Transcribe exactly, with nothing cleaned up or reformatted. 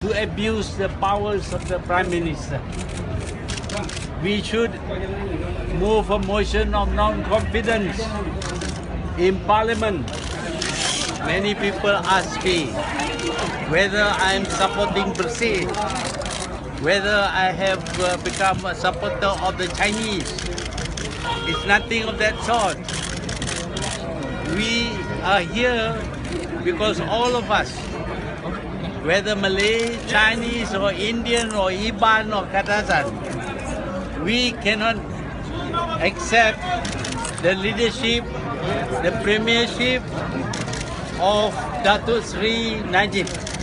to abuse the powers of the Prime Minister. We should move a motion of non-confidence in Parliament. Many people ask me whether I am supporting Bersih, whether I have uh, become a supporter of the Chinese. It's nothing of that sort. We are here because all of us, whether Malay, Chinese or Indian or Iban or Katasan, we cannot accept the leadership, the premiership of Datuk Sri Najib.